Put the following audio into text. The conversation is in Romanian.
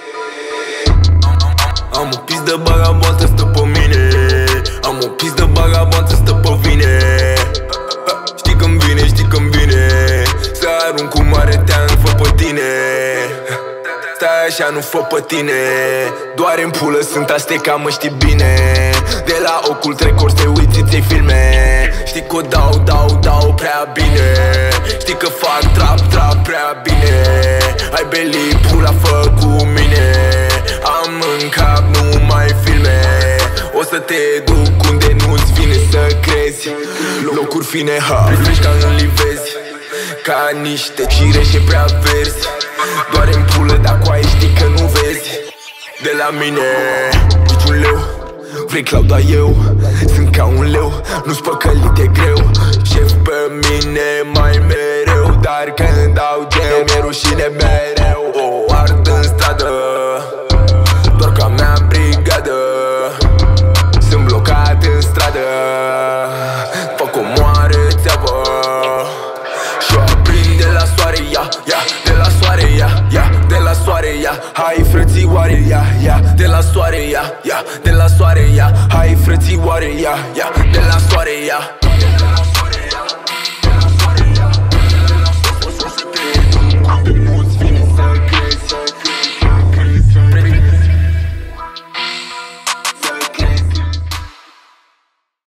Am o pizdă bagabontă, stă pe mine. Am o pizdă bagabontă, stă pe vine. Știi când vine, știi când vine. Să arunc cu mare tean, fă pe tine. Stai așa, nu fă pe tine. Doar în pulă sunt asteca, mă știi bine. De la ocul trec ori să uiți, ți-ai filme. Știi că o dau prea bine. Știi că fac trap prea bine. Hai beli, pula, fă cu mine. Am în cap numai filme. O să te duc unde nu-ți vine să crezi. Locuri fine, privești ca în livezi. Ca niște cireșe prea verzi. Doar în pulă, dar cu aia știi că nu vezi. De la mine, niciun leu. Vrei cloud, dar eu sunt ca un leu. Nu-s păcălit, e greu. Șef pe mine mai mereu. Dar când dau geu, mi-e rușine mereu. O ard în stradă, doar ca mea brigadă. Sunt blocat în stradă, fac o moară țeavă. Și-o aprind de la soare, ia, de la soare, ia, de la soare, ia. Hai frățioare, ia, de la soare, ia, de la soare, ia. Hai frățioare, ia, de la soare, ia. De la soare, ia, de la soare, ia.